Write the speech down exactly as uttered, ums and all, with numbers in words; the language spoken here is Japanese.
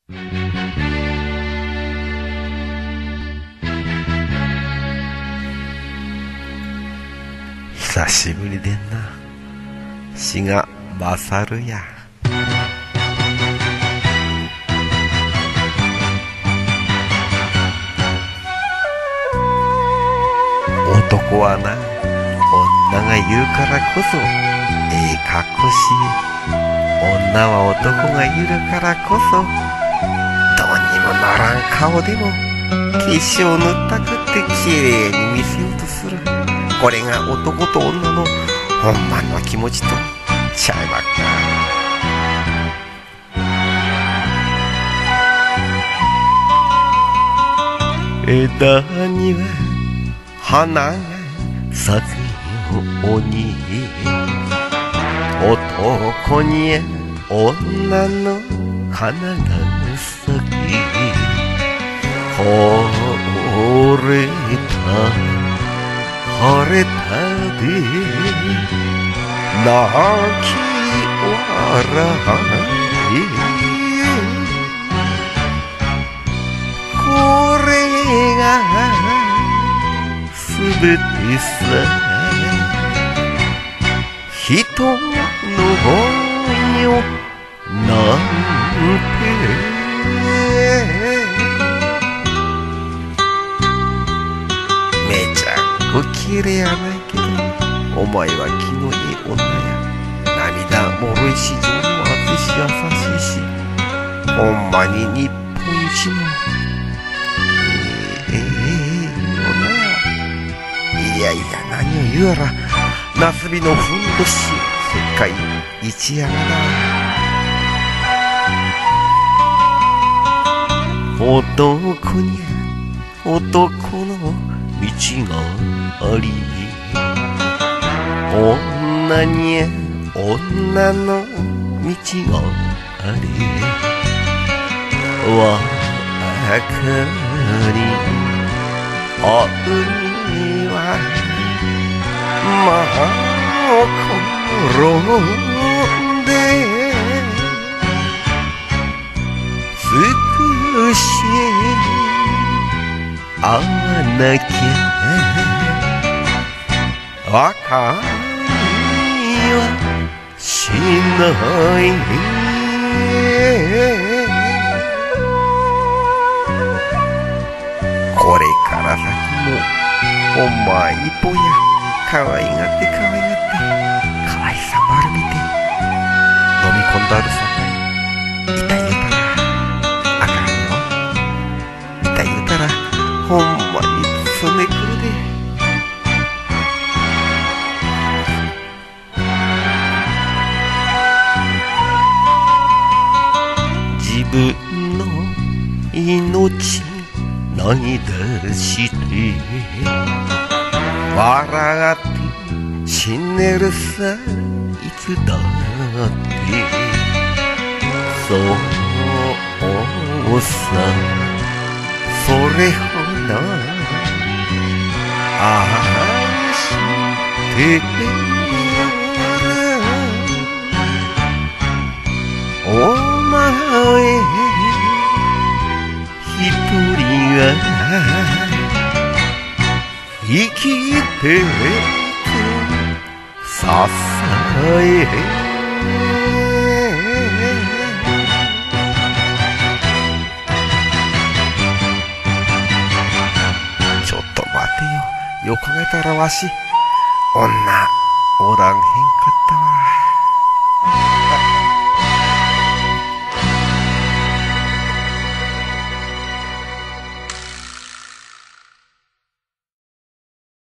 久しぶりでんな。志賀勝や。男はな、女がいるからこそええかっこし、女は男がいるからこそどうにもならん顔でも化粧塗ったくってきれいに見せようとする。これが男と女のほんまの気持ちとちゃいまっか。枝には花が咲くように、男には女の花が咲き、惚れた晴れたで泣き笑い、これがすべてさ、人の世なんて。めちゃく綺麗やないけど、お前は気のいい女や。涙もろいし情も熱いし優しいし、ほんまに日本一のええ女や。いやいや、何を言うやら、なすびのふんどし世界一やがな。男に男の道があり、女に女の道があり、わかりあうにはまあ転んで少し会わなきゃわかりはしない。これから先もほんま一歩や、かわいがってかわいがってかわいさ丸見て飲み込んだるさかい、痛い言うたらあかんよ。痛い言うたらほんまにつねくるで。自分の命投げ出して笑って死ねるさ、いつだってそうさ、それほど愛してるお前一人が生きてく支え、ちょっと待てよ。よく考えたらわし女おらん